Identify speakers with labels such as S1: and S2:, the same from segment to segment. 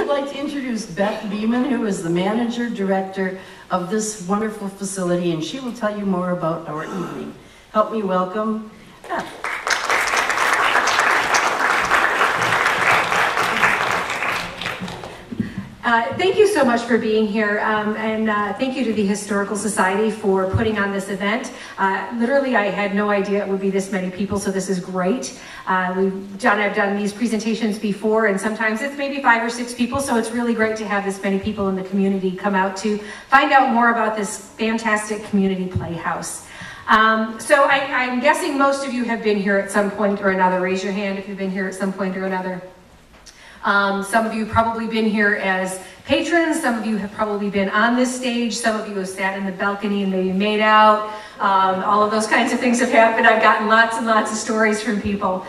S1: like to introduce Beth Beeman, who is the manager director of this wonderful facility, and she will tell you more about our evening. Help me welcome Beth.
S2: Thank you so much for being here, and thank you to the Historical Society for putting on this event. Literally, I had no idea it would be this many people, so this is great. I've done these presentations before, and sometimes it's maybe 5 or 6 people, so it's really great to have this many people in the community come out to find out more about this fantastic community playhouse. So I'm guessing most of you have been here at some point or another. Raise your hand if you've been here at some point or another. Some of you have probably been here as patrons, some of you have probably been on this stage, some of you have sat in the balcony and maybe made out. All of those kinds of things have happened. I've gotten lots and lots of stories from people.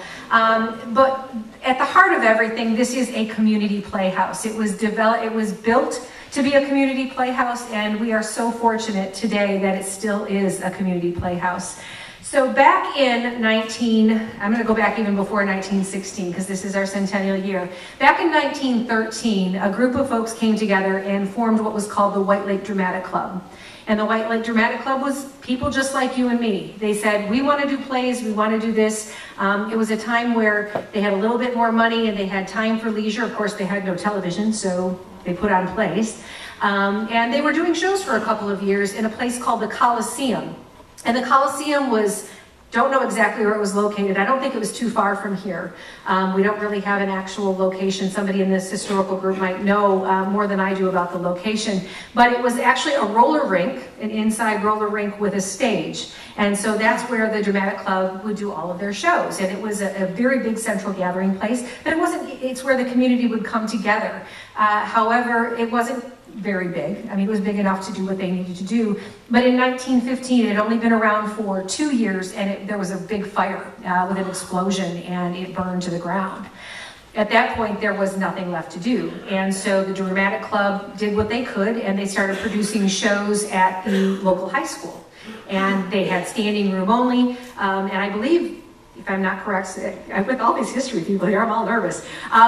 S2: But at the heart of everything, this is a community playhouse. It was built to be a community playhouse, and we are so fortunate today that it still is a community playhouse. So back in I'm going to go back even before 1916 because this is our centennial year. Back in 1913, a group of folks came together and formed what was called the White Lake Dramatic Club. And the White Lake Dramatic Club was people just like you and me. They said, we want to do plays, we want to do this. It was a time where they had a little bit more money and they had time for leisure. Of course, they had no television, so they put on plays. And they were doing shows for a couple of years in a place called the Coliseum. And the Coliseum don't know exactly where it was located. I don't think it was too far from here. We don't really have an actual location. Somebody in this historical group might know more than I do about the location. But it was actually a roller rink, an inside roller rink with a stage. And so that's where the Dramatic Club would do all of their shows. And it was a very big central gathering place. But it's where the community would come together. However, it wasn't very big. I mean, it was big enough to do what they needed to do. But in 1915, it had only been around for 2 years, and there was a big fire with an explosion, and it burned to the ground. At that point, there was nothing left to do. And so the Dramatic Club did what they could, and they started producing shows at the local high school. And they had standing room only, and I believe, if I'm not correct, with all these history people here, I'm all nervous.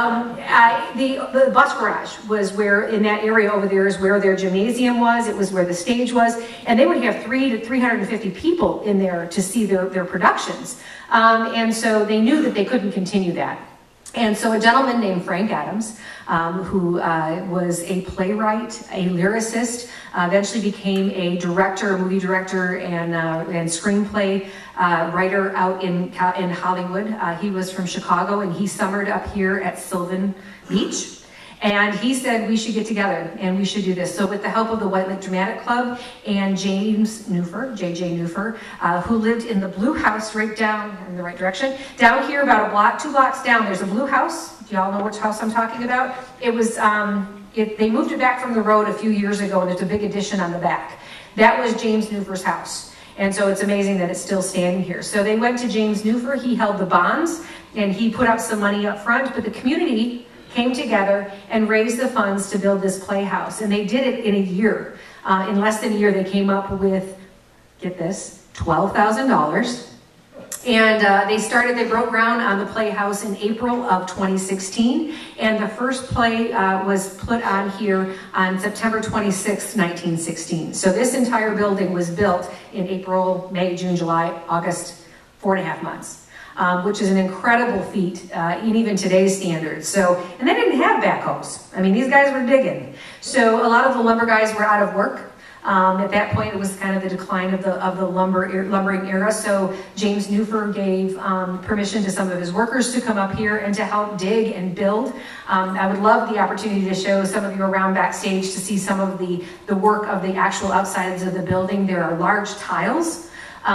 S2: The bus garage was where, in that area over there, is where their gymnasium was. It was where the stage was, and they would have 300 to 350 people in there to see their productions. And so they knew that they couldn't continue that. And so a gentleman named Frank Adams, who was a playwright, a lyricist, eventually became a director, movie director, and screenplay writer out in Hollywood. He was from Chicago, and he summered up here at Sylvan Beach. And he said we should get together and we should do this. So with the help of the White Lake Dramatic Club and James Newfer, J.J. Newfer, who lived in the blue house right down in the right direction, down here about 2 blocks down, there's a blue house. Do y'all know which house I'm talking about? It was, they moved it back from the road a few years ago, and there's a big addition on the back. That was James Newfer's house. And so it's amazing that it's still standing here. So they went to James Newfer, he held the bonds, and he put up some money up front, but the community came together and raised the funds to build this playhouse. And they did it in a year. In less than a year, they came up with, get this, $12,000. And they broke ground on the playhouse in April of 2016. And the first play was put on here on September 26, 1916. So this entire building was built in April, May, June, July, August, 4.5 months. Which is an incredible feat in even today's standards. So, and they didn't have backhoes. I mean, these guys were digging. So a lot of the lumber guys were out of work. At that point, it was kind of the decline of the lumbering era. So James Newfer gave permission to some of his workers to come up here and to help dig and build. I would love the opportunity to show some of you around backstage to see some of the work of the actual outsides of the building. There are large tiles.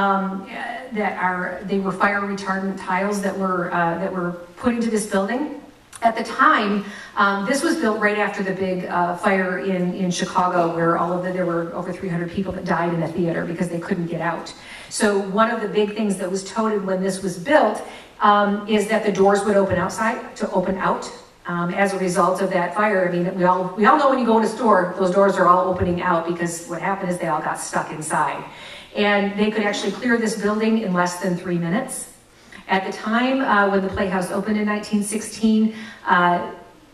S2: They were fire retardant tiles that were put into this building. At the time, this was built right after the big fire in Chicago, where there were over 300 people that died in a theater because they couldn't get out. So one of the big things that was touted when this was built is that the doors would open outside to open out. As a result of that fire. I mean, we all know when you go in a store, those doors are all opening out because what happened is they all got stuck inside. And they could actually clear this building in less than 3 minutes. At the time when the Playhouse opened in 1916,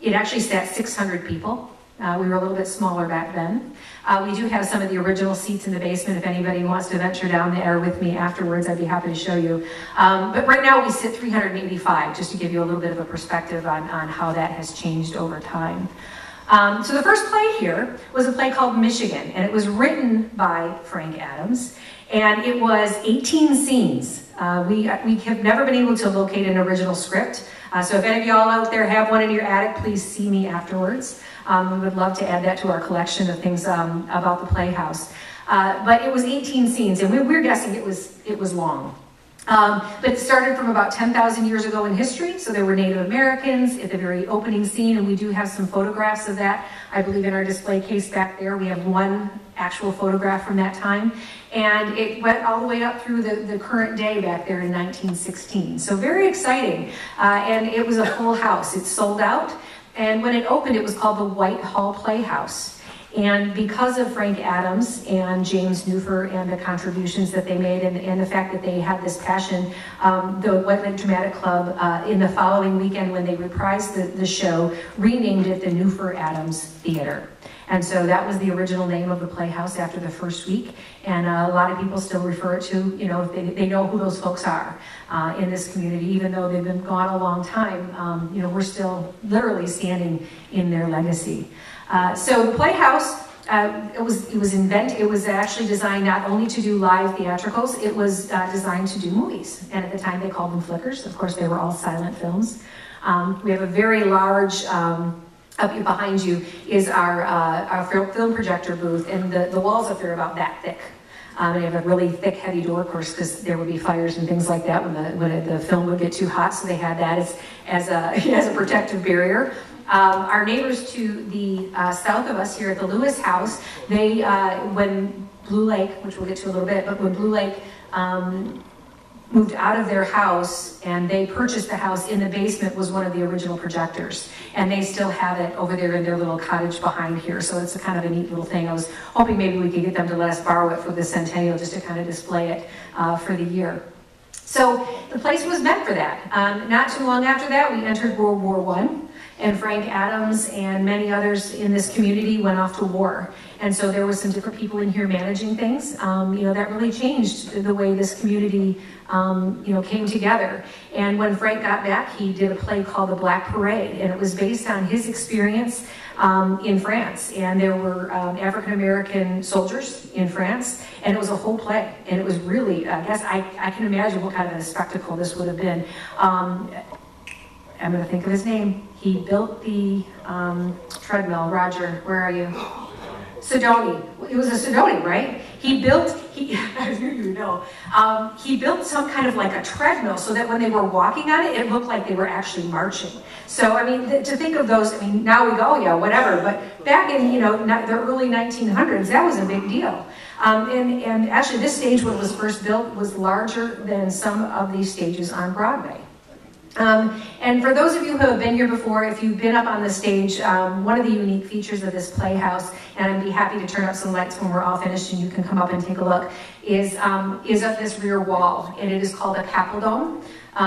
S2: It actually sat 600 people. We were a little bit smaller back then. We do have some of the original seats in the basement. If anybody wants to venture down there with me afterwards, I'd be happy to show you. But right now we sit 385, just to give you a little bit of a perspective on how that has changed over time. So the first play here was a play called Michigan, and it was written by Frank Adams, and it was 18 scenes. We have never been able to locate an original script, so if any of y'all out there have one in your attic, please see me afterwards. We would love to add that to our collection of things about the Playhouse. But it was 18 scenes, and we're guessing it was long. But it started from about 10,000 years ago in history, so there were Native Americans at the very opening scene, and we do have some photographs of that, I believe, in our display case back there. We have one actual photograph from that time, and it went all the way up through the current day back there in 1916. So very exciting, and it was a full house. It sold out, and when it opened, it was called the Whitehall Playhouse. And because of Frank Adams and James Newfer and the contributions that they made and the fact that they had this passion, the White Lake Dramatic Club in the following weekend when they reprised the show, renamed it the Newfer Adams Theater. And so that was the original name of the Playhouse after the first week. And a lot of people still refer to, you know, they know who those folks are in this community, even though they've been gone a long time. You know, we're still literally standing in their legacy. So the Playhouse, it was actually designed not only to do live theatricals, it was designed to do movies. And at the time they called them flickers. Of course, they were all silent films. We have a very large, up behind you is our film projector booth, and the walls up there are about that thick. They have a really thick, heavy door, of course, because there would be fires and things like that when the film would get too hot, so they had that as a protective barrier. Our neighbors to the south of us here at the Lewis House, they, when Blue Lake, which we'll get to a little bit, but when Blue Lake moved out of their house and they purchased the house, in the basement was one of the original projectors. And they still have it over there in their little cottage behind here. So it's a kind of a neat little thing. I was hoping maybe we could get them to let us borrow it for the centennial, just to kind of display it for the year. So the place was meant for that. Not too long after that, we entered World War I. And Frank Adams and many others in this community went off to war. And so there was some different people in here managing things. You know, that really changed the way this community, you know, came together. And when Frank got back, he did a play called The Black Parade, and it was based on his experience in France. And there were African-American soldiers in France, and it was a whole play. And it was really, I guess, I can imagine what kind of a spectacle this would have been. I'm going to think of his name. He built the treadmill. Roger, where are you? Sidoni. It was a Sidoni, right? He built, I knew you would know. He built some kind of like a treadmill so that when they were walking on it, it looked like they were actually marching. So, I mean, to think of those, I mean, now we go, yeah, whatever. But back in, you know, the early 1900s, that was a big deal. And actually, this stage, when it was first built, was larger than some of these stages on Broadway. And for those of you who have been here before, if you've been up on the stage, one of the unique features of this Playhouse, and I'd be happy to turn up some lights when we're all finished and you can come up and take a look, is up this rear wall, and it is called a papildome.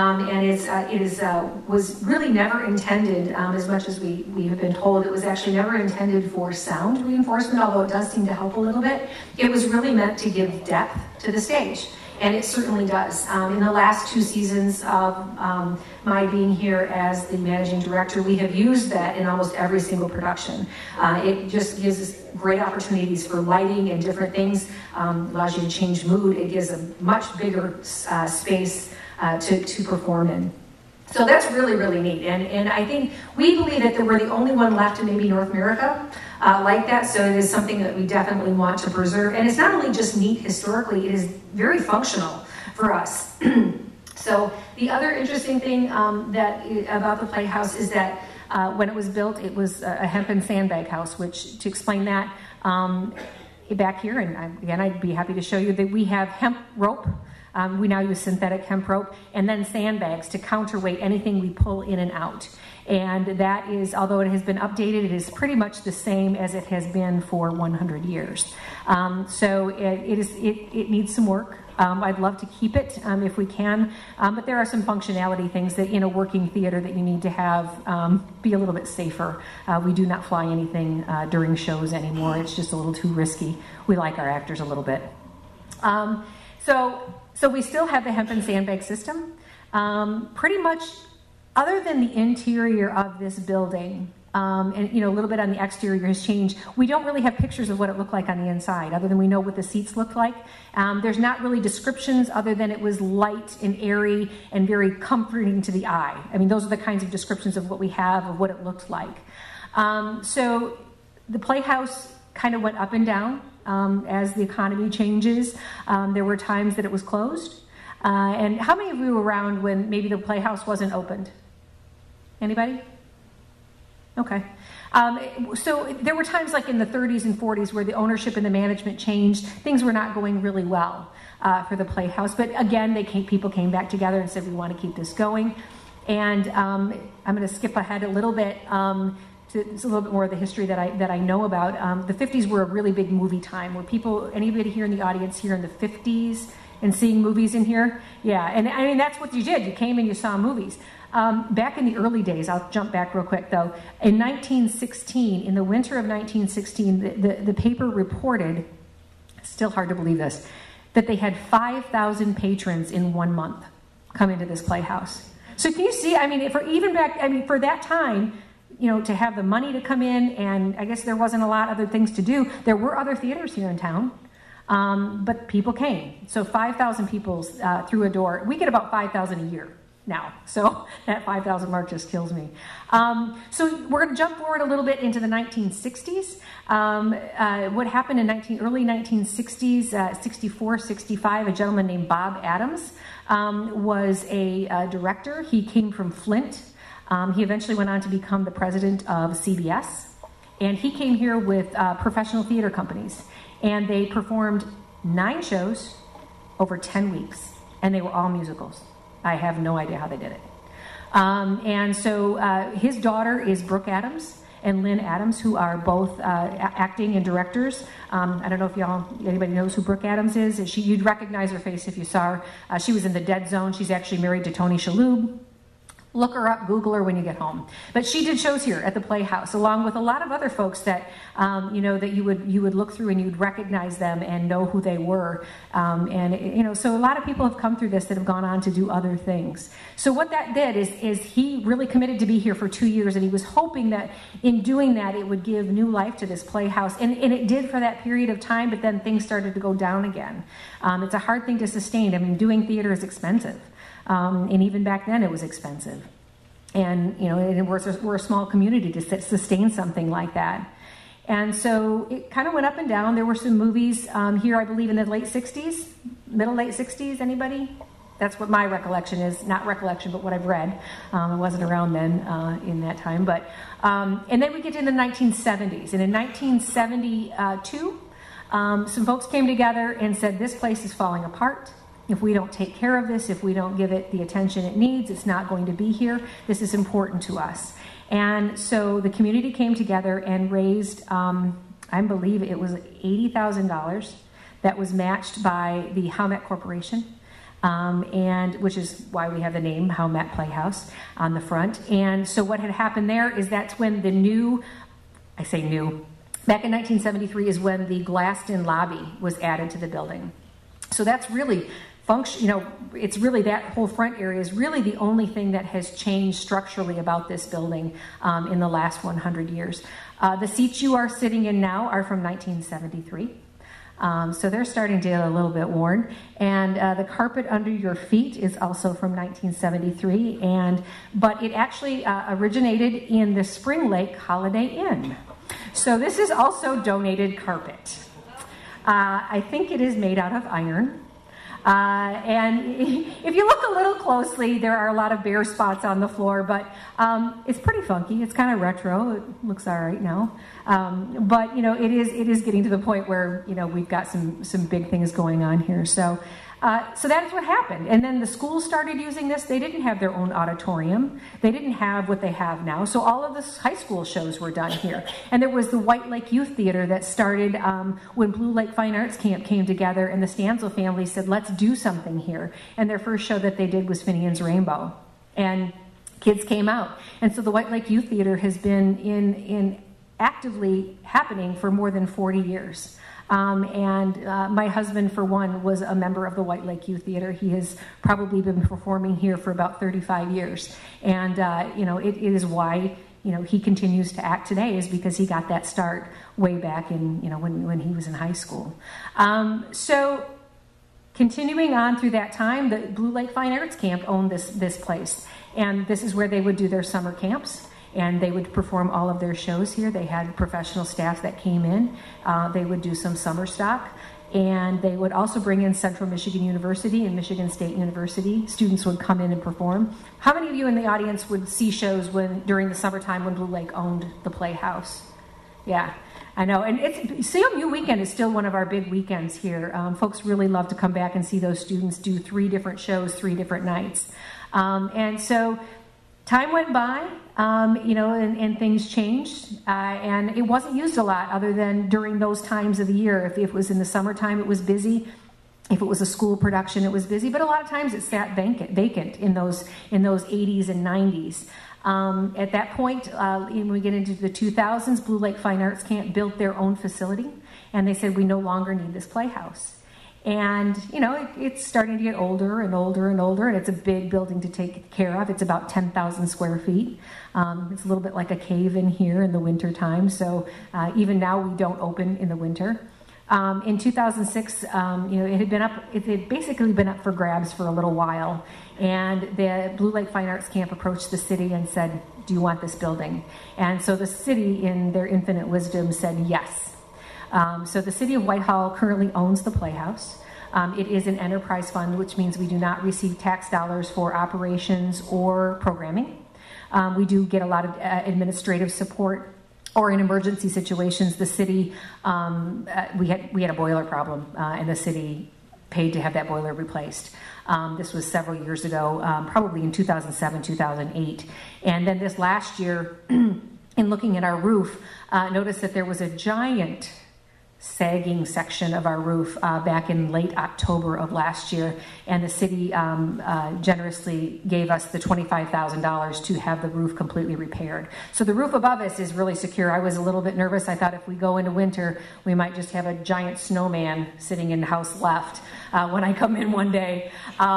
S2: And was really never intended, as much as we have been told, it was actually never intended for sound reinforcement, although it does seem to help a little bit. It was really meant to give depth to the stage. And it certainly does. In the last 2 seasons of my being here as the managing director, we have used that in almost every single production. It just gives us great opportunities for lighting and different things, allows you to change mood. It gives a much bigger space to perform in. So that's really, really neat. And I think we believe that we're the only one left in maybe North America like that, so it is something that we definitely want to preserve. And it's not only just neat historically, it is very functional for us. So the other interesting thing about the Playhouse is that when it was built, it was a hemp and sandbag house, which, to explain that, back here, and again, I'd be happy to show you that we have hemp rope. We now use synthetic hemp rope, and then sandbags to counterweight anything we pull in and out. And that is, although it has been updated, it is pretty much the same as it has been for 100 years. So it needs some work. I'd love to keep it if we can, but there are some functionality things that in a working theater that you need to have be a little bit safer. We do not fly anything during shows anymore. It's just a little too risky. We like our actors a little bit. So we still have the hemp and sandbag system. Pretty much, other than the interior of this building, and a little bit on the exterior has changed. We don't really have pictures of what it looked like on the inside, other than we know what the seats looked like. There's not really descriptions other than it was light and airy and very comforting to the eye. I mean, those are the kinds of descriptions of what we have of what it looked like. So the Playhouse kind of went up and down as the economy changes. There were times that it was closed. And how many of you were around when maybe the Playhouse wasn't opened? Anybody? Okay. So there were times like in the 30s and 40s where the ownership and the management changed. Things were not going really well for the Playhouse. But again, people came back together and said, we want to keep this going. And I'm going to skip ahead a little bit it's a little bit more of the history that I know about. The 50s were a really big movie time. Were anybody here in the audience here in the 50s and seeing movies in here? Yeah, and I mean, that's what you did. You came and you saw movies. Back in the early days, I'll jump back real quick though, in 1916, in the winter of 1916, the paper reported, still hard to believe this, that they had 5,000 patrons in 1 month come into this Playhouse. So can you see, I mean, for that time, to have the money to come in, and I guess there wasn't a lot of other things to do. There were other theaters here in town, but people came. So 5,000 people through a door. We get about 5,000 a year now. So that 5,000 mark just kills me. So we're going to jump forward a little bit into the 1960s. What happened in early 1960s, 64, 65, a gentleman named Bob Adams was a director. He came from Flint. He eventually went on to become the president of CBS. And he came here with professional theater companies. And they performed 9 shows over 10 weeks. And they were all musicals. I have no idea how they did it. And so his daughter is Brooke Adams and Lynn Adams, who are both acting and directors. I don't know if anybody knows who Brooke Adams is. You'd recognize her face if you saw her. She was in The Dead Zone. She's actually married to Tony Shalhoub. Look her up, Google her when you get home. But she did shows here at the Playhouse, along with a lot of other folks that that you would look through and you'd recognize them and know who they were. So a lot of people have come through this that have gone on to do other things. So what that did is he really committed to be here for 2 years, and he was hoping that in doing that it would give new life to this Playhouse, and it did for that period of time. But then things started to go down again. It's a hard thing to sustain. I mean, doing theater is expensive. And even back then it was expensive. And, we're a small community to sustain something like that. And so it kind of went up and down. There were some movies here, I believe, in the late 60s, middle late 60s. Anybody? That's what my recollection is. Not recollection, but what I've read. I wasn't around then in that time. But and then we get into the 1970s. And in 1972, some folks came together and said, this place is falling apart. If we don't take care of this, if we don't give it the attention it needs, it's not going to be here. This is important to us. And so the community came together and raised, I believe it was $80,000 that was matched by the Howmet Corporation, and which is why we have the name Howmet Playhouse on the front. And so what had happened there is that's when back in 1973 is when the glassed-in lobby was added to the building. So that's really it's really that whole front area is really the only thing that has changed structurally about this building in the last 100 years. The seats you are sitting in now are from 1973. So they're starting to get a little bit worn. And the carpet under your feet is also from 1973. But it actually originated in the Spring Lake Holiday Inn. So this is also donated carpet. I think it is made out of iron. And if you look a little closely, there are a lot of bare spots on the floor, but it's pretty funky. It's kind of retro. It looks all right now. But it is getting to the point where we've got some big things going on here. So So that's what happened. And then the schools started using this. They didn't have their own auditorium. They didn't have what they have now. So all of the high school shows were done here. And there was the White Lake Youth Theater that started when Blue Lake Fine Arts Camp came together, and the Stanzel family said, let's do something here. And their first show that they did was Finian's Rainbow. And kids came out. And so the White Lake Youth Theater has been in actively happening for more than 40 years. My husband, for one, was a member of the White Lake Youth Theater. He has probably been performing here for about 35 years. And, it is why, he continues to act today, is because he got that start way back in, when he was in high school. So continuing on through that time, the Blue Lake Fine Arts Camp owned this place. And this is where they would do their summer camps. And they would perform all of their shows here. They had professional staff that came in. They would do some summer stock. And they would also bring in Central Michigan University and Michigan State University. Students would come in and perform. How many of you in the audience would see shows during the summertime when Blue Lake owned the Playhouse? Yeah, I know. And CMU weekend is still one of our big weekends here. Folks really love to come back and see those students do 3 different shows, 3 different nights. And so time went by, and things changed, and it wasn't used a lot other than during those times of the year. If it was in the summertime, it was busy. If it was a school production, it was busy. But a lot of times it sat vacant in those 80s and 90s. At that point, when we get into the 2000s, Blue Lake Fine Arts Camp built their own facility, and they said, we no longer need this playhouse. And, it's starting to get older and older and older, and it's a big building to take care of. It's about 10,000 square feet. It's a little bit like a cave in here in the winter time, so even now we don't open in the winter. In 2006, it had basically been up for grabs for a little while, and the Blue Lake Fine Arts Camp approached the city and said, do you want this building? And so the city, in their infinite wisdom, said yes. So the city of Whitehall currently owns the Playhouse. It is an enterprise fund, which means we do not receive tax dollars for operations or programming. We do get a lot of administrative support, or in emergency situations, the city, we had a boiler problem, and the city paid to have that boiler replaced. This was several years ago, probably in 2007, 2008. And then this last year, in looking at our roof, noticed that there was a giant sagging section of our roof back in late October of last year, and the city generously gave us the $25,000 to have the roof completely repaired. So the roof above us is really secure. I was a little bit nervous. I thought if we go into winter, we might just have a giant snowman sitting in house left when I come in one day.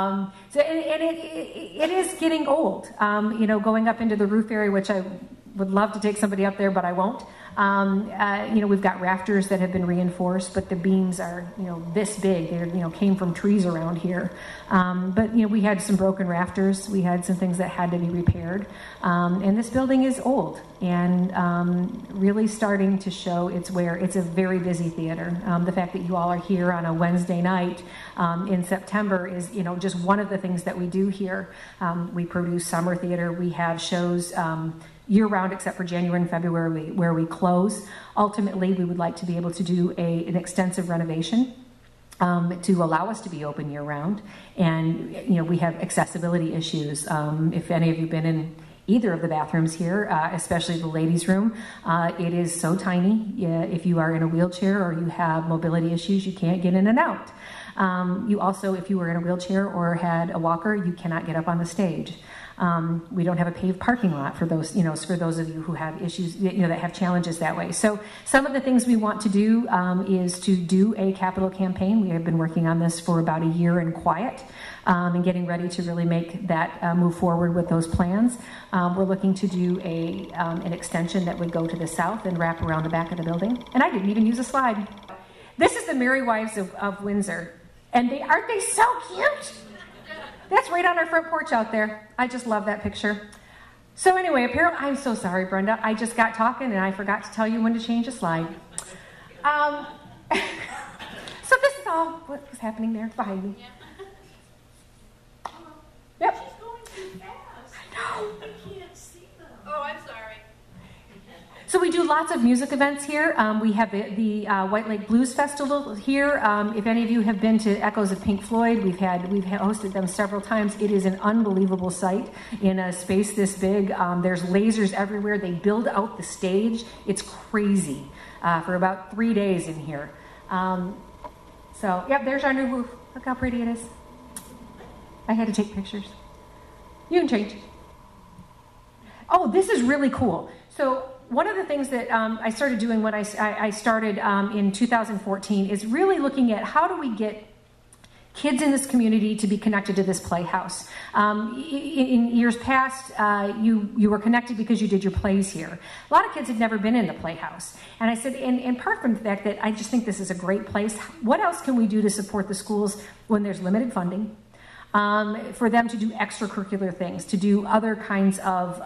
S2: It is getting old, going up into the roof area, which I would love to take somebody up there, but I won't. We've got rafters that have been reinforced, but the beams are, this big. They came from trees around here. But we had some broken rafters. We had some things that had to be repaired. And this building is old and really starting to show its wear. It's a very busy theater. The fact that you all are here on a Wednesday night in September is, just one of the things that we do here. We produce summer theater. We have shows year-round except for January and February where we close. Ultimately, we would like to be able to do an extensive renovation to allow us to be open year-round. And, we have accessibility issues. If any of you have been in either of the bathrooms here, especially the ladies' room, it is so tiny. If you are in a wheelchair or you have mobility issues, you can't get in and out. You also, if you were in a wheelchair or had a walker, you cannot get up on the stage. We don't have a paved parking lot for those, for those of you who have issues, that have challenges that way. So some of the things we want to do is to do a capital campaign. We have been working on this for about a year in quiet and getting ready to really make that move forward with those plans. We're looking to do an extension that would go to the south and wrap around the back of the building. And I didn't even use a slide. This is the Merry Wives of Windsor. And aren't they so cute? That's right on our front porch out there. I just love that picture. So anyway, apparently, I'm so sorry, Brenda. I just got talking and I forgot to tell you when to change a slide. So this is all what was happening there behind me. Yep.
S3: She's going too fast.
S2: I know.
S3: I can't see them. Oh, I'm sorry.
S2: So we do lots of music events here. We have the White Lake Blues Festival here. If any of you have been to Echoes of Pink Floyd, we've hosted them several times. It is an unbelievable sight in a space this big. There's lasers everywhere. They build out the stage. It's crazy for about 3 days in here. So, yep, there's our new roof. Look how pretty it is. I had to take pictures. You can change. Oh, this is really cool. So one of the things that I started doing when I started in 2014 is really looking at how do we get kids in this community to be connected to this playhouse. In years past, you were connected because you did your plays here. A lot of kids had never been in the playhouse. And I said, and part from the fact that I just think this is a great place, what else can we do to support the schools when there's limited funding? For them to do extracurricular things, to do other kinds of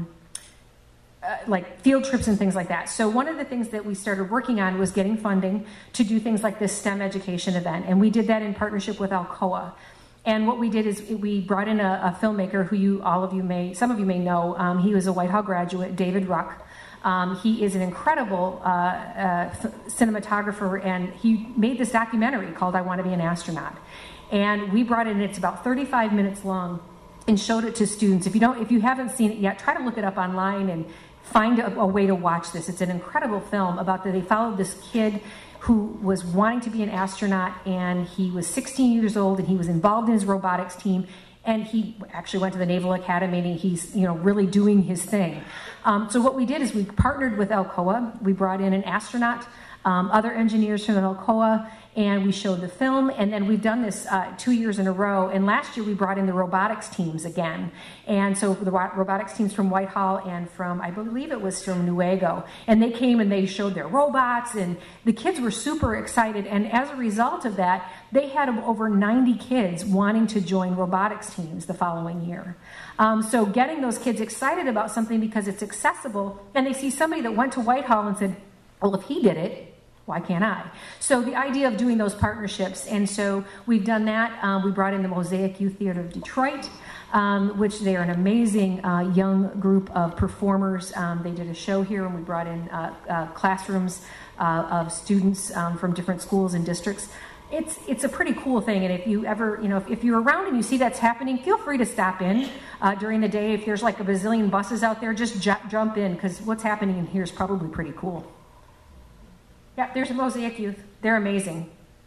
S2: like field trips and things like that. So one of the things that we started working on was getting funding to do things like this STEM education event. And we did that in partnership with Alcoa. And what we did is we brought in a filmmaker who some of you may know. He was a Whitehall graduate, David Ruck. He is an incredible cinematographer, and he made this documentary called I Want to Be an Astronaut. And we brought it in, it's about 35 minutes long, and showed it to students. If you haven't seen it yet, try to look it up online and find a way to watch this. It's an incredible film about they followed this kid who was wanting to be an astronaut, and he was 16 years old, and he was involved in his robotics team, and he actually went to the Naval Academy, and he's really doing his thing. So what we did is we partnered with Alcoa. We brought in an astronaut, other engineers from Alcoa, and we showed the film, and then we've done this 2 years in a row, and last year we brought in the robotics teams again. And so the robotics teams from Whitehall and from, I believe it was from Newaygo, and they came and they showed their robots, and the kids were super excited, and as a result of that, they had over 90 kids wanting to join robotics teams the following year. So getting those kids excited about something because it's accessible, and they see somebody that went to Whitehall and said, well, if he did it, why can't I? So the idea of doing those partnerships, and so we've done that. We brought in the Mosaic Youth Theater of Detroit, which they are an amazing young group of performers. They did a show here, and we brought in classrooms of students from different schools and districts. It's a pretty cool thing, and if you ever, if you're around and you see that's happening, feel free to stop in during the day. If there's like a bazillion buses out there, just jump in, because what's happening in here is probably pretty cool. Yeah, there's a Mosaic Youth. They're amazing.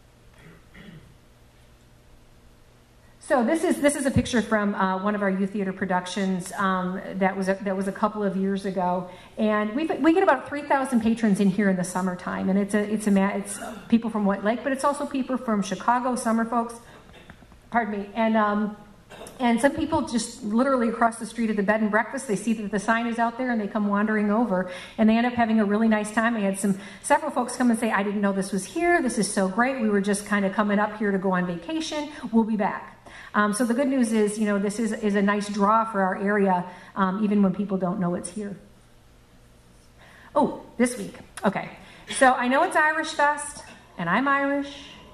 S2: So this is a picture from one of our youth theater productions that was a couple of years ago, and we get about 3,000 patrons in here in the summertime, and it's people from White Lake, but it's also people from Chicago, summer folks. Pardon me, and some people just literally across the street at the bed and breakfast, they see that the sign is out there and they come wandering over, and they end up having a really nice time. I had several folks come and say, I didn't know this was here. This is so great. We were just kind of coming up here to go on vacation. We'll be back. So the good news is, this is a nice draw for our area, even when people don't know it's here. Oh, this week. Okay. So I know it's Irish Fest, and I'm Irish.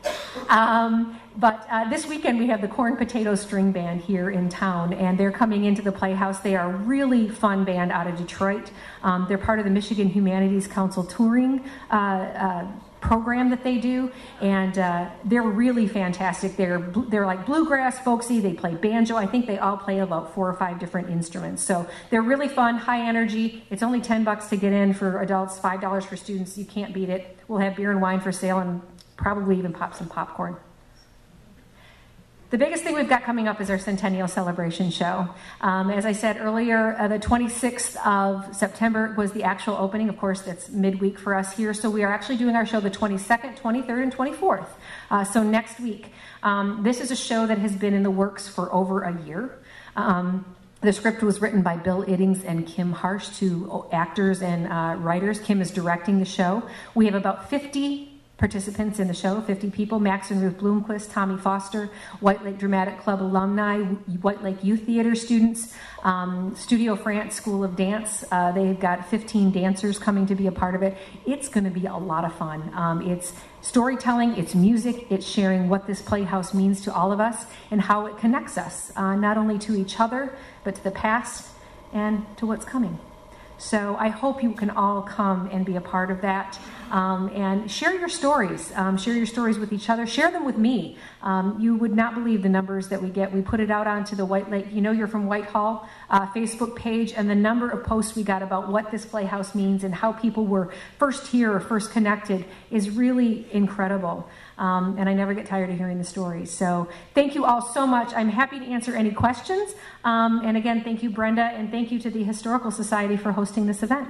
S2: But this weekend we have the Corn Potato String Band here in town, and they're coming into the Playhouse. They are a really fun band out of Detroit. They're part of the Michigan Humanities Council touring program that they do, and they're really fantastic. They're like bluegrass, folksy. They play banjo. I think they all play about 4 or 5 different instruments. So they're really fun, high energy. It's only $10 to get in for adults, $5 for students. You can't beat it. We'll have beer and wine for sale, and probably even pop some popcorn. The biggest thing we've got coming up is our Centennial Celebration Show. As I said earlier, the 26th of September was the actual opening. Of course, that's midweek for us here. So we are actually doing our show the 22nd, 23rd, and 24th. So next week. This is a show that has been in the works for over a year. The script was written by Bill Iddings and Kim Harsh, 2 actors and writers. Kim is directing the show. We have about 50 participants in the show, 50 people: Max and Ruth Bloomquist, Tommy Foster, White Lake Dramatic Club alumni, White Lake Youth Theater students, Studio France School of Dance. They've got 15 dancers coming to be a part of it. It's going to be a lot of fun. It's storytelling, it's music, it's sharing what this playhouse means to all of us and how it connects us, not only to each other, but to the past and to what's coming. So I hope you can all come and be a part of that. And share your stories. Share your stories with each other. Share them with me. You would not believe the numbers that we get. We put it out onto the White Lake, You're from Whitehall Facebook page, and the number of posts we got about what this Playhouse means and how people were first here or first connected is really incredible. And I never get tired of hearing the stories. So thank you all so much. I'm happy to answer any questions. And again, thank you, Brenda, and thank you to the Historical Society for hosting this event.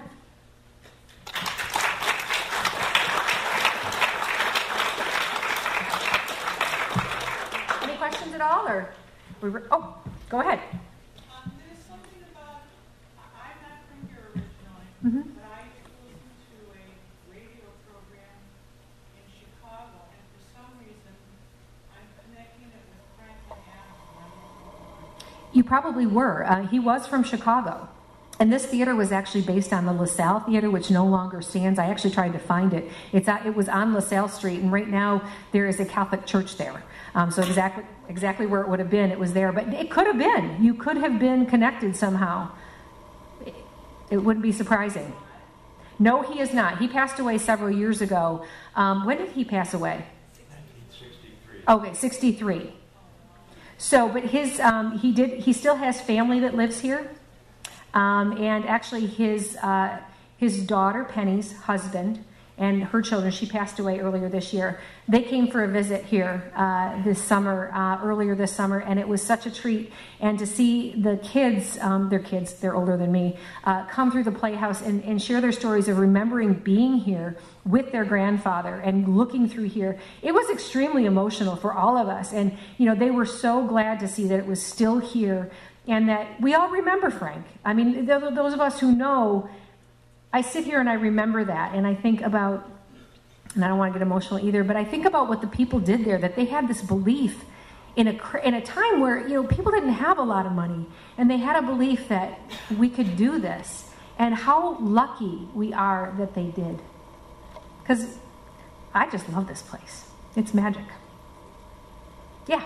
S2: Questions at all, or go ahead.
S3: There's something about, I'm not from here originally, but I listened to a radio program in Chicago, and for some reason, I'm connecting it with Frank and Adam.
S2: You probably were. He was from Chicago. And this theater was actually based on the LaSalle Theater, which no longer stands. I actually tried to find it. It was on LaSalle Street, and right now there is a Catholic church there. So exactly where it would have been, it was there. But it could have been. You could have been connected somehow. It wouldn't be surprising. No, he is not. He passed away several years ago. When did he pass away?
S4: 1963.
S2: Okay, 63. So, but he still has family that lives here. And actually his daughter, Penny's husband, and her children, she passed away earlier this year. They came for a visit here earlier this summer, and it was such a treat. And to see the kids, they're older than me, come through the Playhouse and share their stories of remembering being here with their grandfather and looking through here. It was extremely emotional for all of us. And, they were so glad to see that it was still here. And that we all remember Frank. I mean, those of us who know, I sit here and I remember that. And I think about, and I don't want to get emotional either, but I think about what the people did there, that they had this belief in a time where, people didn't have a lot of money. And they had a belief that we could do this. And how lucky we are that they did. Because I just love this place. It's magic. Yeah.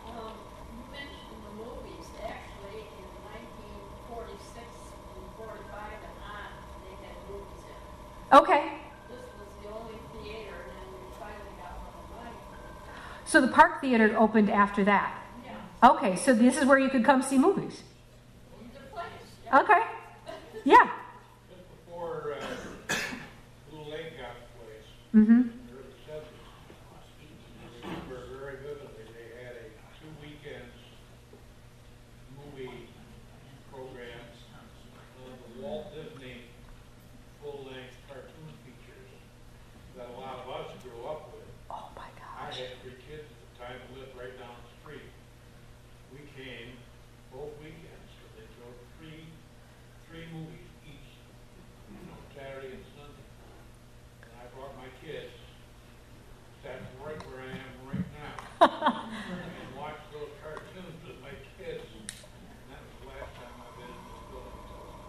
S2: Okay.
S3: This was the only theater, and then we finally got one of mine.
S2: So the Park Theater opened after that?
S3: Yeah.
S2: Okay, so this is where you could come see movies?
S3: The place. Yeah.
S2: Okay. Yeah.
S4: Just before Blue Lake got the place,
S2: Mm-hmm.
S4: in the early 70s, I remember very vividly, they had 2 weekends movie programs on the Walt Disney full-length cartoon features that a lot of us grew up with.
S2: Oh my
S4: I
S2: gosh.
S4: had 3 kids at the time who lived right down the street. We came both weekends, so they showed three movies each, Saturday and Sunday. And I brought my kids, sat right where I am right now, and watched those cartoons with my kids. And that was the last time I've been in this building.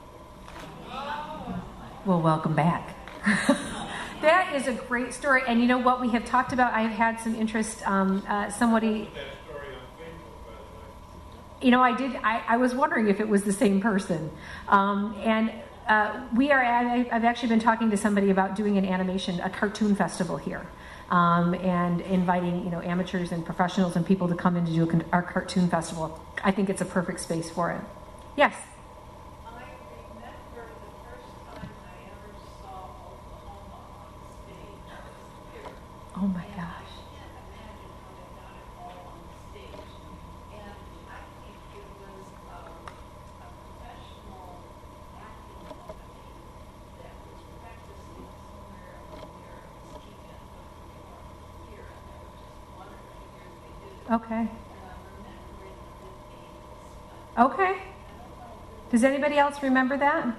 S2: Well, welcome back. That is a great story. And you know what we have talked about? I've had some interest. Somebody,
S4: Put that story on Facebook, by the way.
S2: I was wondering if it was the same person. I've actually been talking to somebody about doing a cartoon festival here. And inviting, amateurs and professionals and people to come in to do our cartoon festival. I think it's a perfect space for it. Yes?
S3: I remember the first time I ever saw Oklahoma on stage was here.
S2: Oh my
S3: And
S2: gosh.
S3: I can't imagine how they got it all on stage. And I think it was a professional acting company that was practicing somewhere near Muskegon here. And there was just 1 or 2 years they did it.
S2: Okay.
S3: And I'm remembering the 80s.
S2: Okay. Does anybody else remember that?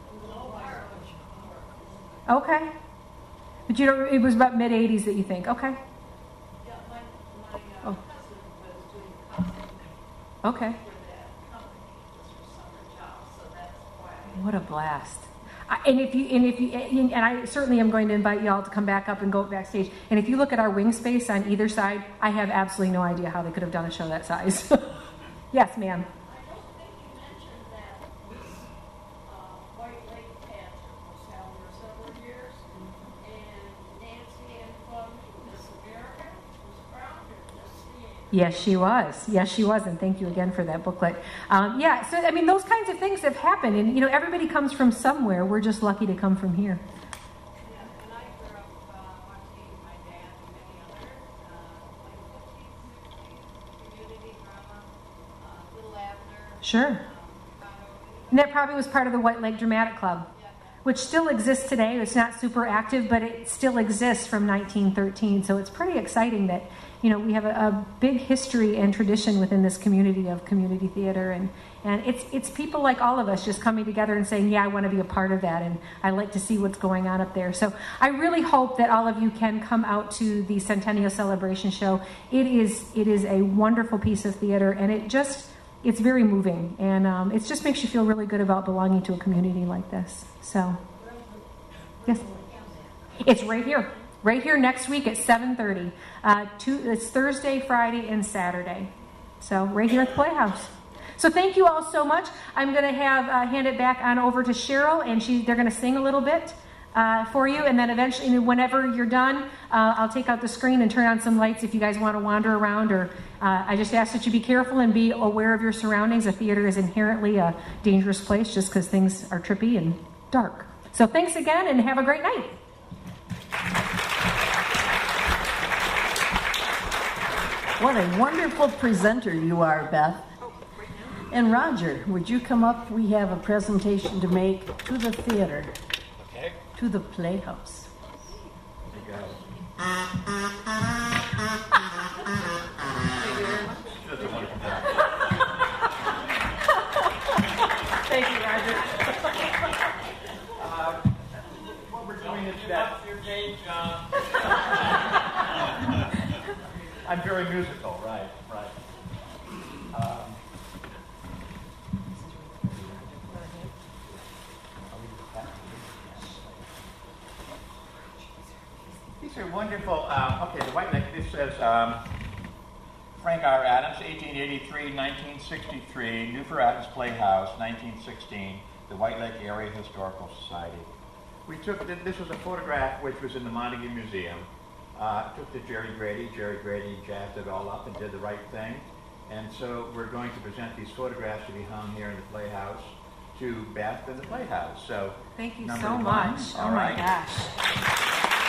S2: Okay. But it was about mid-'80s that you think. Okay.
S3: Yeah, my
S2: Oh.
S3: cousin was doing costuming
S2: Okay.
S3: for that company. It was her summer job, so that's why.
S2: What a blast. And I certainly am going to invite you all to come back up and go backstage. And if you look at our wing space on either side, I have absolutely no idea how they could have done a show that size. Yes, ma'am.
S3: I don't think you mentioned that this White Lake
S2: Yes, she was. Yes, she was. And thank you again for that booklet. Yeah, so I mean, those kinds of things have happened. And, you know, everybody comes from somewhere. We're just lucky to come from here.
S3: Yeah, and I grew up watching my dad and many others, like 50s, 60s, community drama, Little Abner.
S2: Sure. And that probably was part of the White Lake Dramatic Club, which still exists today. It's not super active, but it still exists from 1913. So it's pretty exciting that, you know, we have a big history and tradition within this community of community theater. And it's people like all of us just coming together and saying, yeah, I want to be a part of that. And I like to see what's going on up there. So I really hope that all of you can come out to the Centennial Celebration Show. It is a wonderful piece of theater, and it's very moving, and it just makes you feel really good about belonging to a community like this. So, yes, it's right here next week at 7:30. It's Thursday, Friday, and Saturday. So right here at the Playhouse. So thank you all so much. I'm going to hand it back on over to Cheryl, and they're going to sing a little bit for you, and then eventually, whenever you're done, I'll take out the screen and turn on some lights if you guys want to wander around, or I just ask that you be careful and be aware of your surroundings. A theater is inherently a dangerous place just because things are trippy and dark. So thanks again, and have a great night.
S1: What a wonderful presenter you are, Beth. And Roger, would you come up? We have a presentation to make to the theater.
S4: Okay.
S1: To the Playhouse.
S4: There you go. That's a wonderful job.
S2: Thank you, Roger.
S4: What we're doing is that your day, John. I'm very musical, right. These are wonderful. Okay, the White Lake. This says Frank R. Adams, 1883-1963, Newford Adams Playhouse, 1916, the White Lake Area Historical Society. We took this was a photograph which was in the Montague Museum. Took to Jerry Grady. Jerry Grady jazzed it all up and did the right thing. And so we're going to present these photographs to be hung here in the Playhouse to Beth in the Playhouse. So
S2: thank you so
S4: one.
S2: much.
S4: All
S2: oh
S4: right.
S2: My gosh.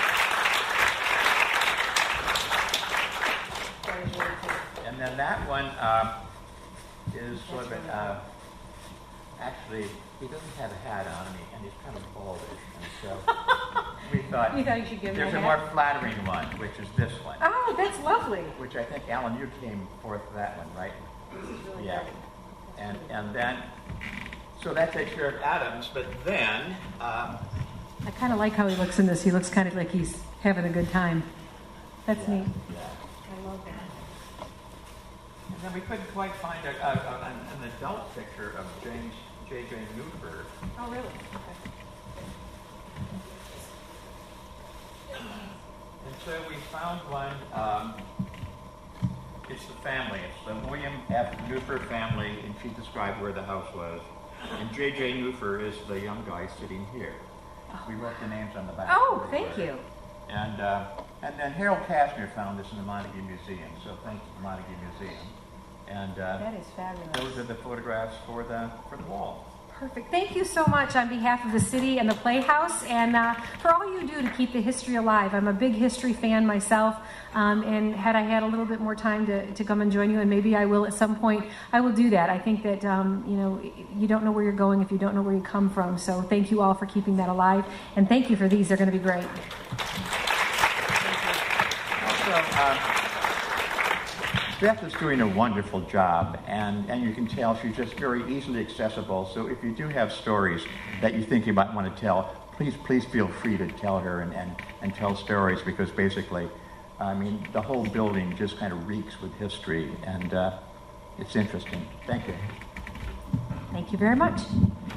S4: And then that one is sort of actually, he doesn't have a hat on, and he's kind of baldish. And so we thought,
S2: you should give him
S4: there's
S2: a
S4: a
S2: hat?
S4: more flattering one, which is this one.
S2: Oh, that's lovely.
S4: Which I think, Alan, you came forth with that one, right? Yeah. And then, so that takes care of Adams, but then...
S2: I kind of like how he looks in this. He looks kind of like he's having a good time. That's neat.
S4: Yeah.
S2: I love that.
S4: And then we couldn't quite find an adult picture of James J.J. Newford.
S2: Oh, really? Okay.
S4: And so we found one, it's the family. It's the William F. Newford family, and she described where the house was. And J.J. Newford is the young guy sitting here. We wrote the names on the back.
S2: Oh, thank you.
S4: And then Harold Kastner found this in the Montague Museum, so thank you to the Montague Museum. And
S2: That is fabulous.
S4: those are the photographs for the wall.
S2: Perfect. Thank you so much on behalf of the city and the Playhouse, and for all you do to keep the history alive. I'm a big history fan myself, and had I had a little bit more time to come and join you, and maybe I will at some point, I will do that. I think that, you don't know where you're going if you don't know where you come from. So thank you all for keeping that alive, and thank you for these. They're going to be great.
S4: Also, Beth is doing a wonderful job, and you can tell she's just very easily accessible. So if you do have stories that you think you might want to tell, please feel free to tell her and tell stories, because basically, I mean, the whole building just kind of reeks with history, and it's interesting. Thank you.
S2: Thank you very much.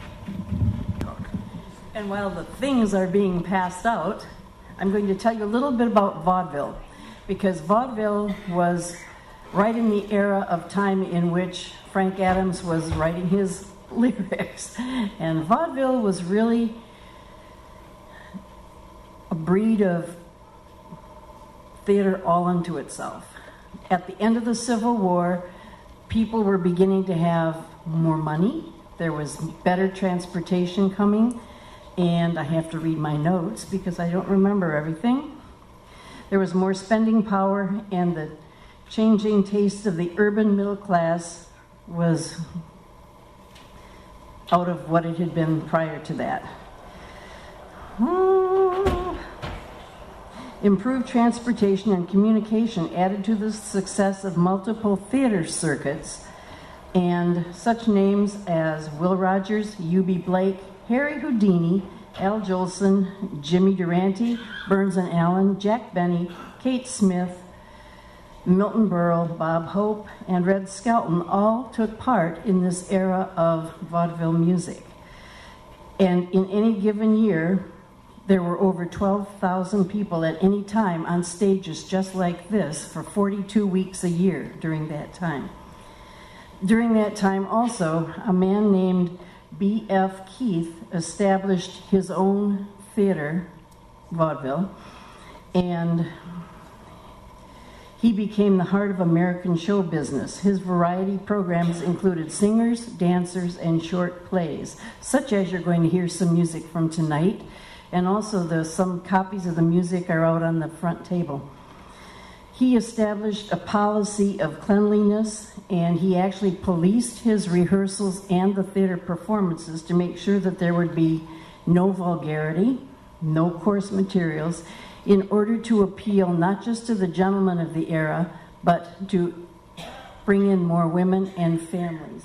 S1: And while the things are being passed out, I'm going to tell you a little bit about vaudeville, because vaudeville was right in the era of time in which Frank Adams was writing his lyrics. And vaudeville was really a breed of theater all unto itself. at the end of the Civil War, people were beginning to have more money. There was better transportation coming, and I have to read my notes because I don't remember everything. There was more spending power, and the changing taste of the urban middle class was out of what it had been prior to that. Improved transportation and communication added to the success of multiple theater circuits, and such names as Will Rogers, U.B. Blake, Harry Houdini, Al Jolson, Jimmy Durante, Burns and Allen, Jack Benny, Kate Smith, Milton Berle, Bob Hope, and Red Skelton all took part in this era of vaudeville music. And in any given year, there were over 12,000 people at any time on stages just like this for 42 weeks a year during that time. During that time also, a man named B.F. Keith established his own theater, vaudeville, and he became the heart of American show business. His variety programs included singers, dancers, and short plays, such as you're going to hear some music from tonight. And also some copies of the music are out on the front table. He established a policy of cleanliness, and he actually policed his rehearsals and the theater performances to make sure that there would be no vulgarity, no coarse materials, in order to appeal not just to the gentlemen of the era, but to bring in more women and families.